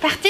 parti.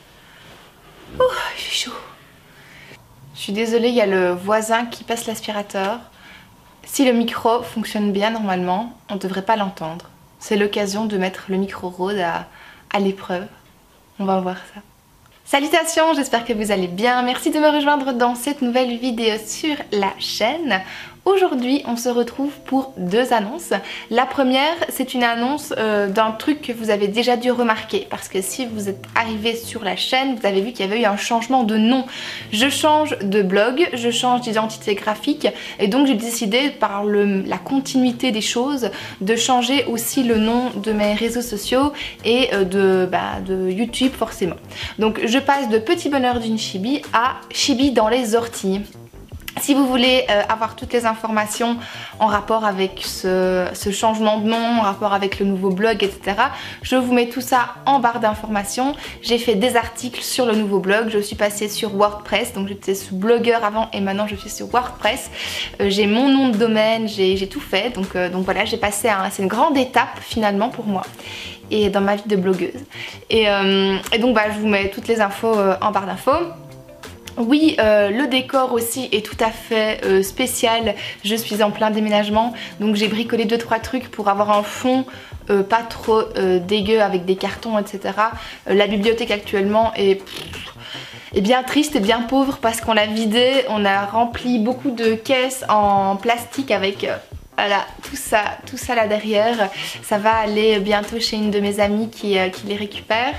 Ouh, il fait chaud. Je suis désolée, il y a le voisin qui passe l'aspirateur. Si le micro fonctionne bien normalement, on ne devrait pas l'entendre. C'est l'occasion de mettre le micro Rode à l'épreuve. On va voir ça. Salutations, j'espère que vous allez bien. Merci de me rejoindre dans cette nouvelle vidéo sur la chaîne. Aujourd'hui, on se retrouve pour deux annonces. La première, c'est une annonce d'un truc que vous avez déjà dû remarquer. Parce que si vous êtes arrivé sur la chaîne, vous avez vu qu'il y avait eu un changement de nom. Je change de blog, je change d'identité graphique. Et donc j'ai décidé, par la continuité des choses, de changer aussi le nom de mes réseaux sociaux et de YouTube forcément. Donc je passe de Petit Bonheur d'une Chibi à Chibi dans les orties. Si vous voulez avoir toutes les informations en rapport avec ce changement de nom, en rapport avec le nouveau blog, etc., je vous mets tout ça en barre d'informations. J'ai fait des articles sur le nouveau blog, je suis passée sur WordPress, donc j'étais sous Blogger avant et maintenant je suis sur WordPress. J'ai mon nom de domaine, j'ai tout fait, donc voilà, j'ai passé c'est une grande étape finalement pour moi et dans ma vie de blogueuse. Et donc je vous mets toutes les infos en barre d'infos. Oui, le décor aussi est tout à fait spécial. Je suis en plein déménagement, donc j'ai bricolé 2-3 trucs pour avoir un fond pas trop dégueu avec des cartons, etc. La bibliothèque actuellement est bien triste et bien pauvre parce qu'on l'a vidée. On a rempli beaucoup de caisses en plastique avec voilà, tout ça là derrière. Ça va aller bientôt chez une de mes amies qui les récupère.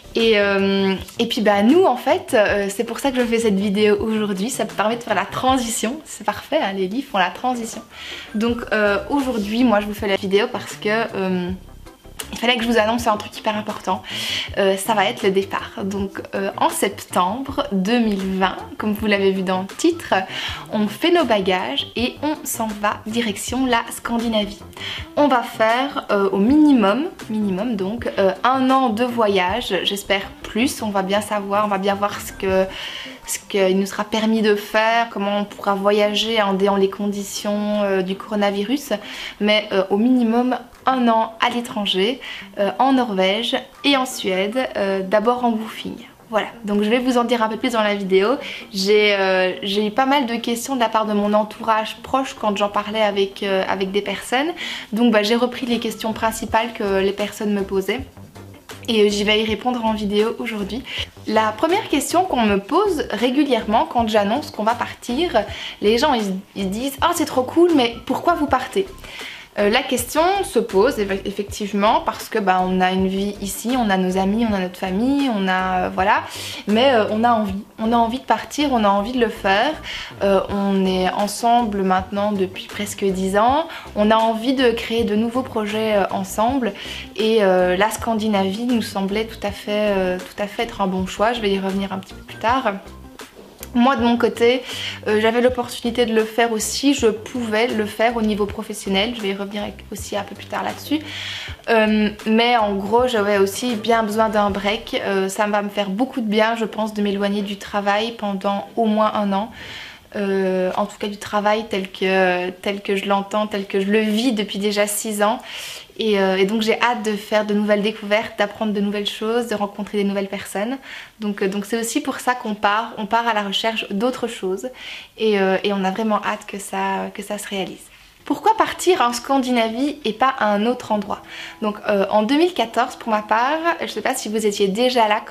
Et puis nous en fait, c'est pour ça que je fais cette vidéo aujourd'hui, ça me permet de faire la transition, c'est parfait, hein, les livres font la transition. Donc aujourd'hui moi je vous fais la vidéo parce que il fallait que je vous annonce un truc hyper important, ça va être le départ. Donc en septembre 2020, comme vous l'avez vu dans le titre, on fait nos bagages et on s'en va direction la Scandinavie. On va faire au minimum donc 1 an de voyage, j'espère plus, on va bien savoir, on va bien voir ce qu'il nous sera permis de faire, comment on pourra voyager en déant les conditions du coronavirus, mais au minimum 1 an à l'étranger, en Norvège et en Suède, d'abord en woofing. Voilà, donc je vais vous en dire un peu plus dans la vidéo. J'ai eu pas mal de questions de la part de mon entourage proche quand j'en parlais avec des personnes. Donc j'ai repris les questions principales que les personnes me posaient. Et j'y vais y répondre en vidéo aujourd'hui. La première question qu'on me pose régulièrement quand j'annonce qu'on va partir, les gens ils disent « Oh c'est trop cool, mais pourquoi vous partez ?» La question se pose effectivement parce que on a une vie ici, on a nos amis, on a notre famille, on a voilà, mais on a envie de partir, on a envie de le faire. On est ensemble maintenant depuis presque 10 ans, on a envie de créer de nouveaux projets ensemble et la Scandinavie nous semblait tout à fait être un bon choix. Je vais y revenir un petit peu plus tard. Moi de mon côté, j'avais l'opportunité de le faire aussi, je pouvais le faire au niveau professionnel, je vais y revenir aussi un peu plus tard là-dessus. Mais en gros j'avais aussi bien besoin d'un break, ça va me faire beaucoup de bien je pense de m'éloigner du travail pendant au moins 1 an. En tout cas du travail tel que je l'entends, tel que je le vis depuis déjà 6 ans. Et donc j'ai hâte de faire de nouvelles découvertes, d'apprendre de nouvelles choses, de rencontrer des nouvelles personnes. Donc c'est aussi pour ça qu'on part à la recherche d'autres choses et on a vraiment hâte que ça se réalise. Pourquoi partir en Scandinavie et pas à un autre endroit? Donc en 2014 pour ma part, je ne sais pas si vous étiez déjà là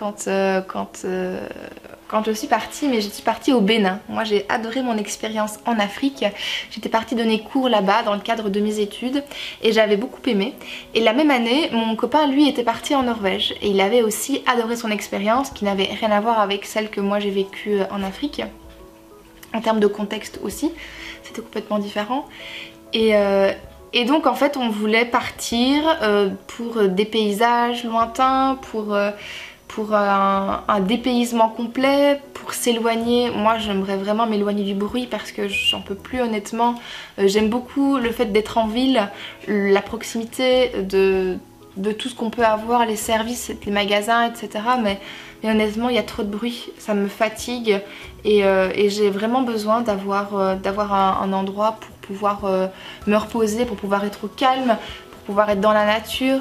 quand je suis partie, mais je suis partie au Bénin. Moi j'ai adoré mon expérience en Afrique. J'étais partie donner cours là-bas dans le cadre de mes études et j'avais beaucoup aimé. Et la même année, mon copain lui était parti en Norvège et il avait aussi adoré son expérience qui n'avait rien à voir avec celle que moi j'ai vécue en Afrique. En termes de contexte aussi, c'était complètement différent. Et donc en fait on voulait partir pour des paysages lointains, pour un dépaysement complet, pour s'éloigner. Moi j'aimerais vraiment m'éloigner du bruit parce que j'en peux plus honnêtement. J'aime beaucoup le fait d'être en ville, la proximité de tout ce qu'on peut avoir, les services, les magasins, etc. Mais honnêtement il y a trop de bruit, ça me fatigue et j'ai vraiment besoin d'avoir un endroit pour pouvoir me reposer, pour pouvoir être au calme, pouvoir être dans la nature.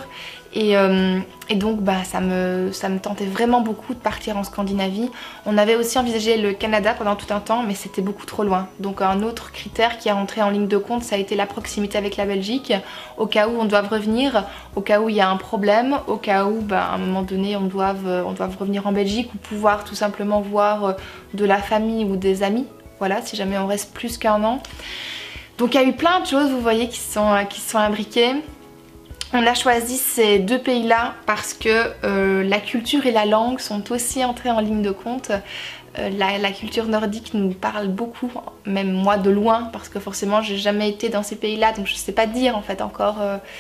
Et donc bah, ça me tentait vraiment beaucoup de partir en Scandinavie. On avait aussi envisagé le Canada pendant tout un temps, mais c'était beaucoup trop loin. Donc un autre critère qui est rentré en ligne de compte, ça a été la proximité avec la Belgique, au cas où on doit revenir, au cas où il y a un problème, au cas où bah, à un moment donné on doit revenir en Belgique ou pouvoir tout simplement voir de la famille ou des amis. Voilà, si jamais on reste plus qu'un an. Donc il y a eu plein de choses, vous voyez, qui sont imbriquées. On a choisi ces deux pays-là parce que la culture et la langue sont aussi entrées en ligne de compte. La culture nordique nous parle beaucoup, même moi de loin, parce que forcément j'ai jamais été dans ces pays-là, donc je sais pas dire en fait encore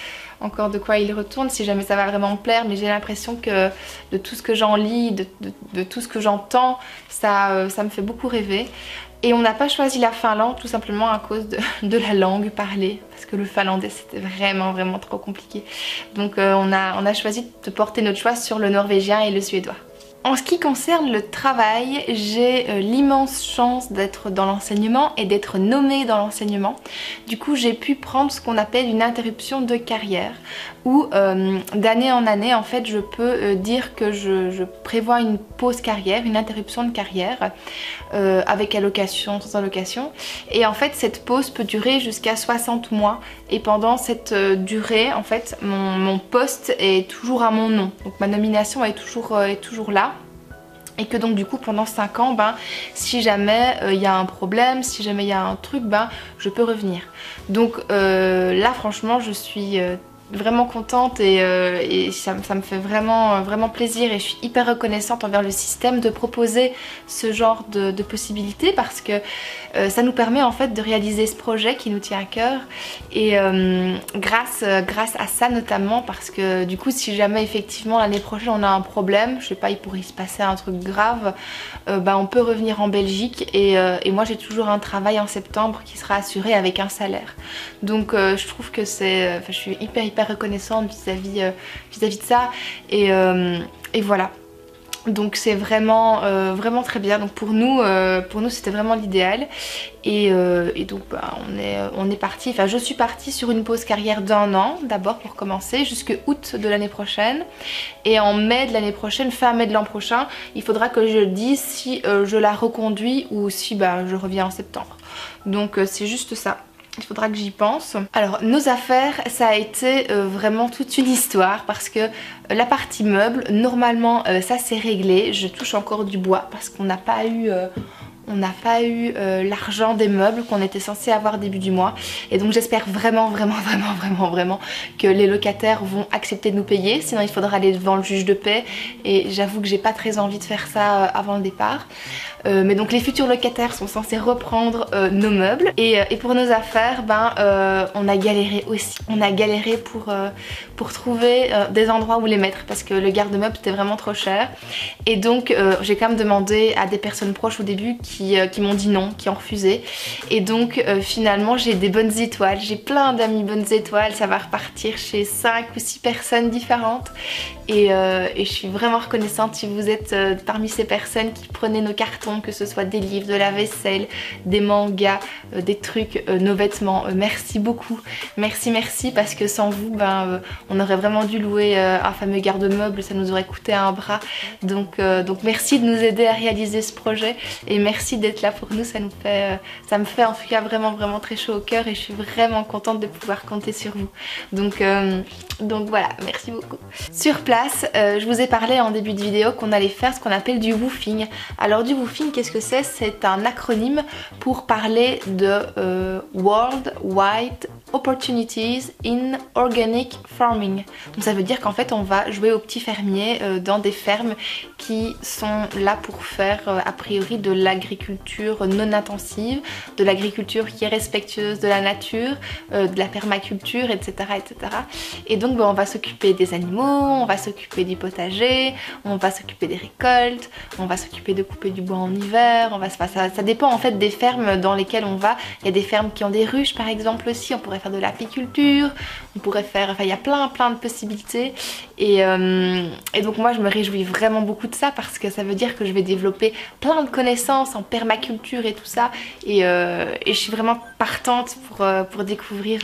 de quoi il retourne, si jamais ça va vraiment me plaire, mais j'ai l'impression que de tout ce que j'en lis, de tout ce que j'entends, ça me fait beaucoup rêver. Et on n'a pas choisi la Finlande tout simplement à cause de la langue parlée, parce que le finlandais c'était vraiment trop compliqué. Donc on a choisi de porter notre choix sur le norvégien et le suédois. En ce qui concerne le travail, j'ai l'immense chance d'être dans l'enseignement et d'être nommée dans l'enseignement. Du coup, j'ai pu prendre ce qu'on appelle une interruption de carrière, où d'année en année, en fait, je peux dire que je prévois une pause carrière, une interruption de carrière, avec allocation, sans allocation. Et en fait, cette pause peut durer jusqu'à 60 mois. Et pendant cette durée, en fait, mon poste est toujours à mon nom. Donc ma nomination est toujours là. Et que donc du coup pendant 5 ans, ben, si jamais il y a un problème, si jamais il y a un truc, ben, je peux revenir. Donc là franchement je suis vraiment contente et ça me fait vraiment plaisir et je suis hyper reconnaissante envers le système de proposer ce genre de possibilités parce que ça nous permet en fait de réaliser ce projet qui nous tient à cœur et grâce à ça notamment parce que du coup si jamais effectivement l'année prochaine on a un problème, je sais pas, il pourrait se passer un truc grave, bah, on peut revenir en Belgique et moi j'ai toujours un travail en septembre qui sera assuré avec un salaire. Donc je trouve que c'est, je suis hyper reconnaissante vis-à-vis de ça et voilà. Donc c'est vraiment très bien. Donc pour nous c'était vraiment l'idéal et donc bah, on est parti, enfin je suis partie sur une pause carrière d'1 an d'abord pour commencer jusqu'à août de l'année prochaine et en mai de l'année prochaine, fin mai de l'an prochain, il faudra que je dise si je la reconduis ou si bah, je reviens en septembre. Donc c'est juste ça. Il faudra que j'y pense. Alors nos affaires, ça a été vraiment toute une histoire parce que la partie meubles, normalement ça s'est réglé. Je touche encore du bois parce qu'on n'a pas eu l'argent des meubles qu'on était censé avoir début du mois et donc j'espère vraiment que les locataires vont accepter de nous payer, sinon il faudra aller devant le juge de paix et j'avoue que j'ai pas très envie de faire ça avant le départ. Mais donc les futurs locataires sont censés reprendre nos meubles et pour nos affaires, ben, on a galéré aussi. On a galéré pour trouver des endroits où les mettre parce que le garde-meuble c'était vraiment trop cher et donc j'ai quand même demandé à des personnes proches au début qui m'ont dit non, qui ont refusé et donc finalement j'ai des bonnes étoiles, j'ai plein d'amis bonnes étoiles, ça va repartir chez 5 ou 6 personnes différentes et je suis vraiment reconnaissante si vous êtes parmi ces personnes qui prenaient nos cartons, que ce soit des livres, de la vaisselle, des mangas, des trucs, nos vêtements. Merci beaucoup, merci parce que sans vous ben, on aurait vraiment dû louer un fameux garde-meuble, ça nous aurait coûté un bras. Donc merci de nous aider à réaliser ce projet et merci d'être là pour nous, ça me fait en tout cas vraiment très chaud au cœur et je suis vraiment contente de pouvoir compter sur vous. Donc voilà, merci beaucoup. Sur place, je vous ai parlé en début de vidéo qu'on allait faire ce qu'on appelle du woofing. Alors du woofing, qu'est-ce que c'est? C'est un acronyme pour parler de World Wide Opportunities in Organic Farming. Donc ça veut dire qu'en fait on va jouer aux petits fermiers dans des fermes qui sont là pour faire a priori de l'agriculture non intensive, de l'agriculture qui est respectueuse de la nature, de la permaculture, etc. Et donc on va s'occuper des animaux, on va s'occuper du potager, on va s'occuper des récoltes, on va s'occuper de couper du bois en hiver, ça dépend en fait des fermes dans lesquelles on va. Il y a des fermes qui ont des ruches par exemple aussi, on pourrait faire de l'apiculture, on pourrait faire, enfin il y a plein de possibilités. Et donc moi je me réjouis vraiment beaucoup de ça parce que ça veut dire que je vais développer plein de connaissances en permaculture et tout ça. Et je suis vraiment partante pour découvrir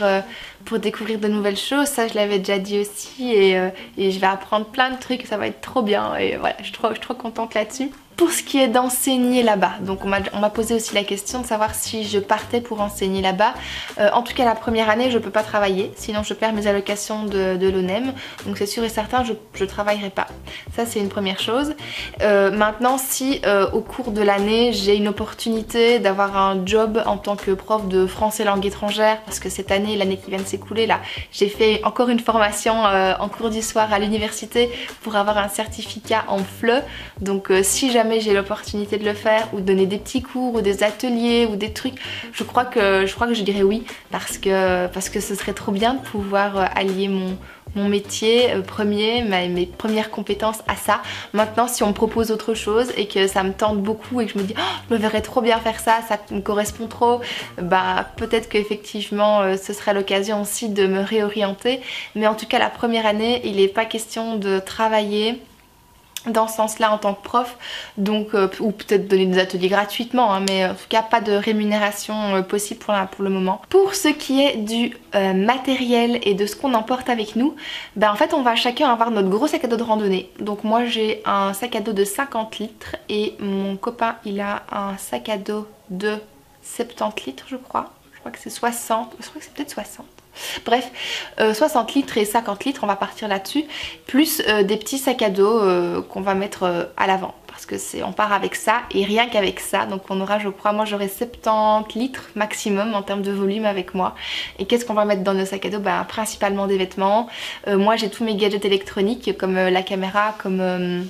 de nouvelles choses. Ça je l'avais déjà dit aussi, et je vais apprendre plein de trucs, ça va être trop bien, et voilà, je suis trop contente là-dessus. Pour ce qui est d'enseigner là-bas, donc on m'a posé aussi la question de savoir si je partais pour enseigner là-bas. En tout cas la première année je peux pas travailler, sinon je perds mes allocations de l'ONEM, donc c'est sûr et certain je travaillerai pas. Ça c'est une première chose. Maintenant si au cours de l'année j'ai une opportunité d'avoir un job en tant que prof de français langue étrangère, parce que cette année, l'année qui vient de s'écouler là, j'ai fait encore une formation en cours du soir à l'université pour avoir un certificat en FLE, donc si jamais j'ai l'opportunité de le faire, ou de donner des petits cours ou des ateliers ou des trucs, je crois que je dirais oui, parce que ce serait trop bien de pouvoir allier mon métier premier, mes premières compétences à ça. Maintenant si on me propose autre chose et que ça me tente beaucoup et que je me dis oh, je me verrais trop bien faire ça, ça me correspond trop, bah peut-être qu'effectivement ce serait l'occasion aussi de me réorienter. Mais en tout cas la première année il n'est pas question de travailler dans ce sens-là en tant que prof, donc ou peut-être donner des ateliers gratuitement, hein, mais en tout cas pas de rémunération possible pour le moment. Pour ce qui est du matériel et de ce qu'on emporte avec nous, ben en fait on va chacun avoir notre gros sac à dos de randonnée. Donc moi j'ai un sac à dos de 50 litres et mon copain il a un sac à dos de 70 litres je crois que c'est 60, je crois que c'est peut-être 60. Bref, 60 litres et 50 litres, on va partir là-dessus, plus des petits sacs à dos qu'on va mettre à l'avant, parce que on part avec ça et rien qu'avec ça, donc on aura, je crois, moi j'aurai 70 litres maximum en termes de volume avec moi. Et qu'est-ce qu'on va mettre dans nos sacs à dos? Ben, principalement des vêtements. Moi j'ai tous mes gadgets électroniques comme la caméra, comme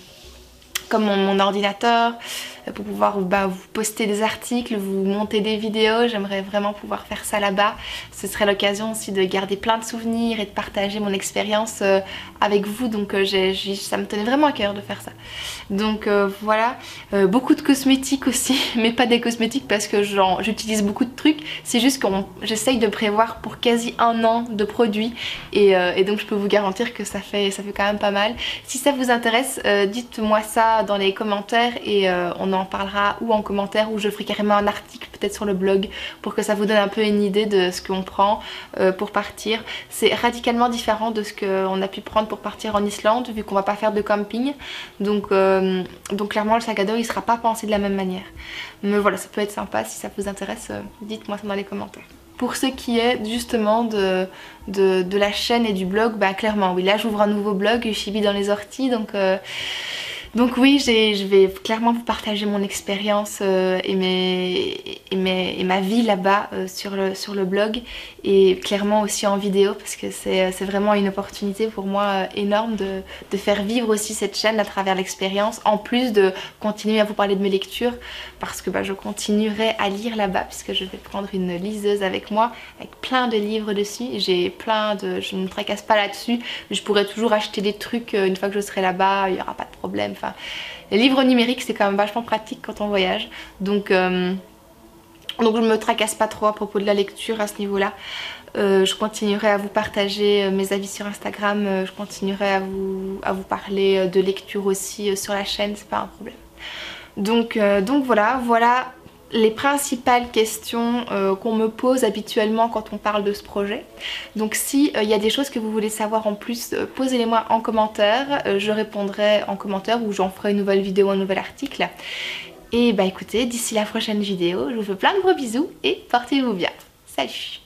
mon ordinateur, pour pouvoir vous poster des articles, vous monter des vidéos. J'aimerais vraiment pouvoir faire ça là-bas. Ce serait l'occasion aussi de garder plein de souvenirs et de partager mon expérience avec vous, donc ça me tenait vraiment à cœur de faire ça. Donc voilà, beaucoup de cosmétiques aussi, mais pas des cosmétiques parce que j'utilise beaucoup de trucs, c'est juste que j'essaye de prévoir pour quasi un an de produits, et donc je peux vous garantir que ça fait quand même pas mal. Si ça vous intéresse, dites-moi ça dans les commentaires, et on en parlera ou en commentaire, ou je ferai carrément un article peut-être sur le blog pour que ça vous donne un peu une idée de ce qu'on prend pour partir. C'est radicalement différent de ce qu'on a pu prendre pour partir en Islande, vu qu'on va pas faire de camping, donc clairement le sac à dos il sera pas pensé de la même manière. Mais voilà, ça peut être sympa. Si ça vous intéresse, dites-moi ça dans les commentaires. Pour ce qui est justement de la chaîne et du blog, bah clairement oui, là j'ouvre un nouveau blog, Chibi dans les orties, donc oui, je vais clairement vous partager mon expérience et ma vie là-bas sur le blog, et clairement aussi en vidéo, parce que c'est vraiment une opportunité pour moi énorme de faire vivre aussi cette chaîne à travers l'expérience, en plus de continuer à vous parler de mes lectures, parce que je continuerai à lire là-bas, puisque je vais prendre une liseuse avec moi avec plein de livres dessus. Je ne me tracasse pas là-dessus, je pourrai toujours acheter des trucs une fois que je serai là-bas, il n'y aura pas de problème. Enfin, les livres numériques c'est quand même vachement pratique quand on voyage, donc je me tracasse pas trop à propos de la lecture à ce niveau là. Je continuerai à vous partager mes avis sur Instagram, je continuerai à vous parler de lecture aussi sur la chaîne, c'est pas un problème. Donc voilà les principales questions qu'on me pose habituellement quand on parle de ce projet. Donc si il y a des choses que vous voulez savoir en plus, posez-les-moi en commentaire, je répondrai en commentaire, ou j'en ferai une nouvelle vidéo, un nouvel article. Et bah écoutez, d'ici la prochaine vidéo, je vous fais plein de gros bisous et portez-vous bien. Salut!